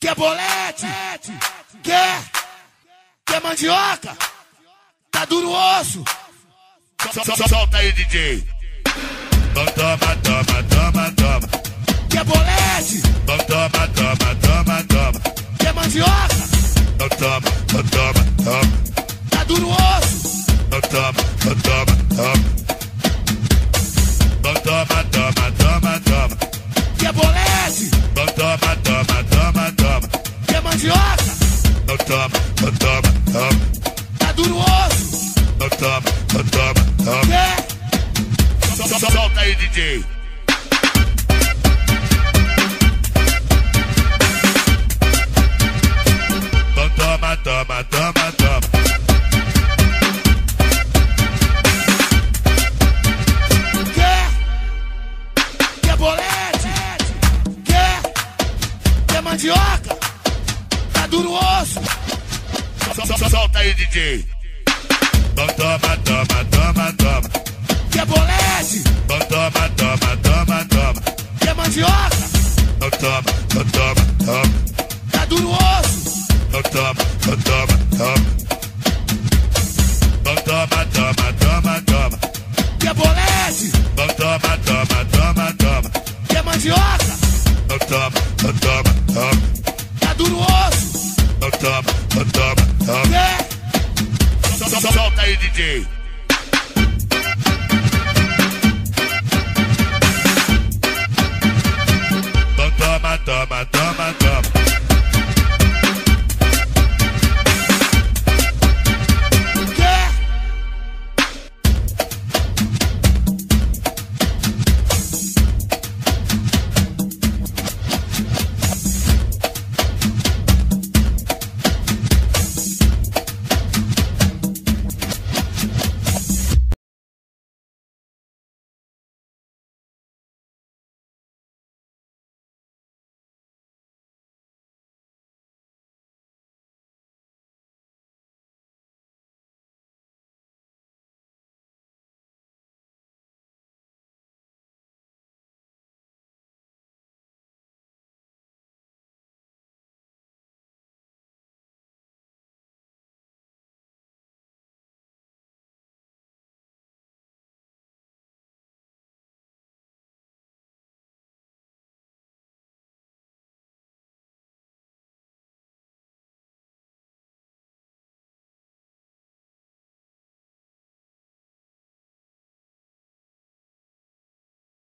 Quer bolete? Quer mandioca? Tá duro o osso? Solta aí, DJ. Toma, toma, toma, toma. Quer bolete? Toma, toma, toma, toma. Quer mandioca? Toma, toma, toma. Tá duro o osso? Toma, toma, toma. Toma, toma, toma, toma. Quer bolete? Toma, toma, toma, toma. Quer mandioca? Toma, toma, toma. Tá duro o osso? Toma, toma, toma. Quer? Solta aí, DJ. Toma, toma, toma, toma. Quer bolete? Quer mandioca? Tá duro o osso? Solta aí, DJ. Toma, toma, toma, toma. Quer bolete? Toma, toma, toma, toma. Quer mandioca? Toma, toma, toma. Tá duro o osso? Toma, toma, toma. Toma, toma, toma, toma. Quer bolete? Toma, toma, toma, toma. Quer mandioca? Toma, toma, toma. Tá duro o osso? Toma, toma, toma. Quer? Solta aí, DJ. Toma, toma, toma, toma.